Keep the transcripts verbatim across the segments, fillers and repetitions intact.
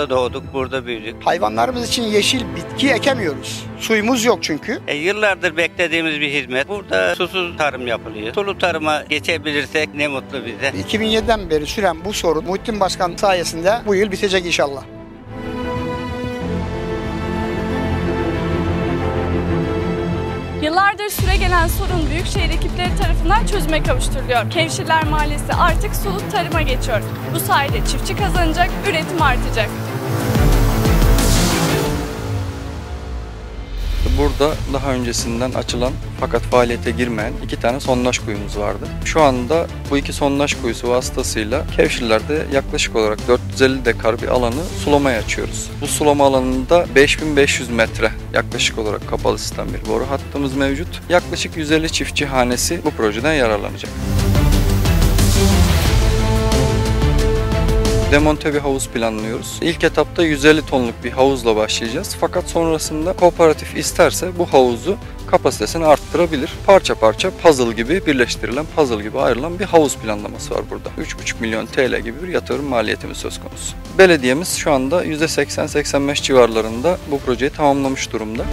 burada doğduk, burada büyüdük. Hayvanlarımız için yeşil bitki ekemiyoruz. Suyumuz yok çünkü. E, yıllardır beklediğimiz bir hizmet. Burada susuz tarım yapılıyor. Sulu tarıma geçebilirsek ne mutlu bize. iki bin yediden beri süren bu sorun Muhittin Başkan sayesinde bu yıl bitecek inşallah. Yıllardır süregelen sorun Büyükşehir ekipleri tarafından çözüme kavuşturuluyor. Kevşirler Mahallesi artık sulu tarıma geçiyor. Bu sayede çiftçi kazanacak, üretim artacak. Burada daha öncesinden açılan fakat faaliyete girmeyen iki tane sondaj kuyumuz vardı. Şu anda bu iki sondaj kuyusu vasıtasıyla Kevşirler'de yaklaşık olarak dört yüz elli dekar bir alanı sulamaya açıyoruz. Bu sulama alanında beş bin beş yüz metre yaklaşık olarak kapalı sistem bir boru hattımız mevcut. Yaklaşık yüz elli çiftçi hanesi bu projeden yararlanacak. Demonte bir havuz planlıyoruz. İlk etapta yüz elli tonluk bir havuzla başlayacağız. Fakat sonrasında kooperatif isterse bu havuzu kapasitesini arttırabilir. Parça parça puzzle gibi birleştirilen, puzzle gibi ayrılan bir havuz planlaması var burada. üç buçuk milyon T L gibi bir yatırım maliyetimiz söz konusu. Belediyemiz şu anda yüzde seksen seksen beş civarlarında bu projeyi tamamlamış durumda.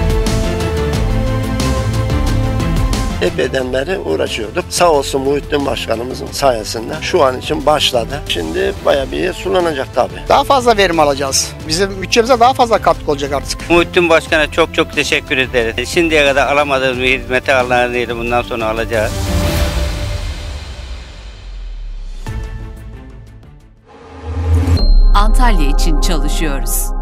Epeyden beri uğraşıyorduk. Sağ olsun Muhittin Başkanımızın sayesinde şu an için başladı. Şimdi bayağı bir yer sulanacak tabii. Daha fazla verim alacağız. Bizim bütçemize daha fazla katkı olacak artık. Muhittin Başkan'a çok çok teşekkür ederiz. Şimdiye kadar alamadığımız bir hizmeti Allah'ın izniyle bundan sonra alacağız. Antalya için çalışıyoruz.